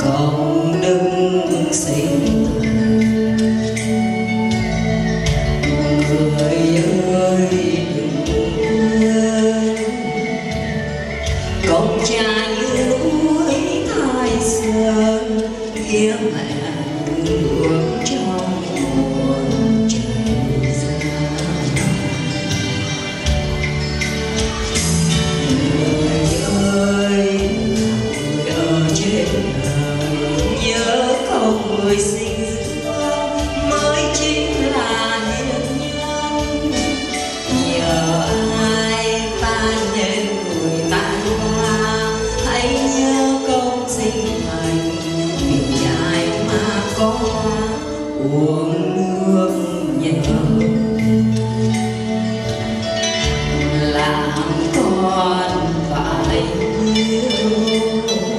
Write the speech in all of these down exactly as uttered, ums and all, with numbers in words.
Con đừng xin người ơi đừng quên con trai như núi Thái Sơn, nghĩa mẹ nước trong nguồn trời ra. Người ơi người ở trên đời nhớ không người sinh dưỡng mới chính là hiền nhân. Nhờ ai ta nên người tan hoa, hãy nhớ công sinh thành điều dài mà có uống nước nhớ. Làm con phải yêu,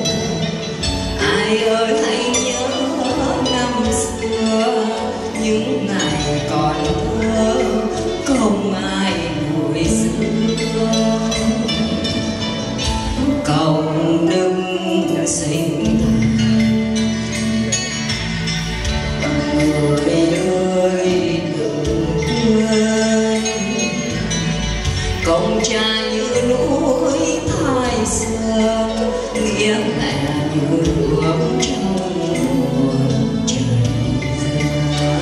ai ơi hãy nhớ năm xưa những ngày còn thơ không ai hồi xưa. Công đừng sinh người ơi đừng quên con trai như núi Thái Sơn, nghĩa mẹ như nước trong nguồn trời ra.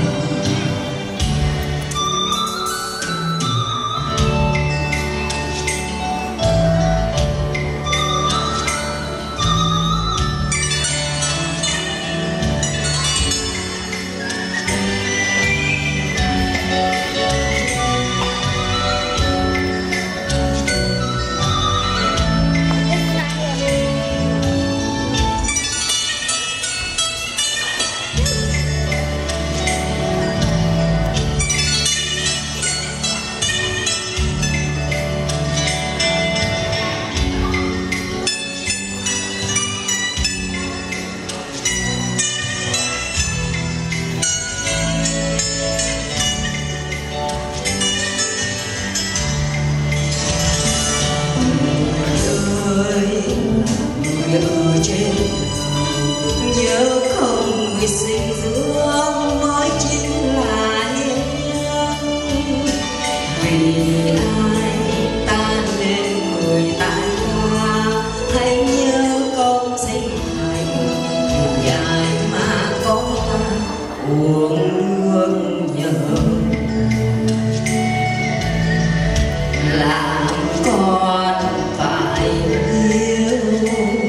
Người ở trên đời nhớ không người sinh dưỡng mới chính là hiền nhân. Vì ai ta nên người tan hoa, hãy nhớ công sinh thành đường dài mà có uống nước nhớ. Làm con phải yêu,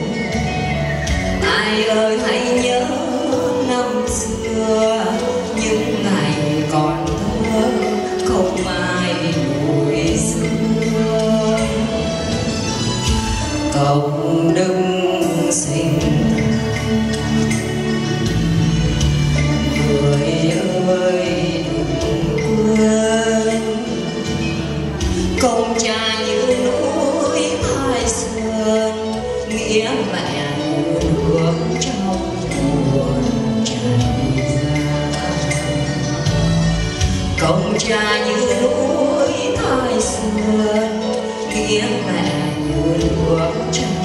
ai ơi hãy nhớ năm xưa những ngày còn thơ không ai hồi xưa. Công đừng sinh người ơi đừng quên con trai như núi Thái Sơn, nghĩa mẹ như nước trong nguồn trời ra. Con trai như núi Thái Sơn, nghĩa mẹ như nước trong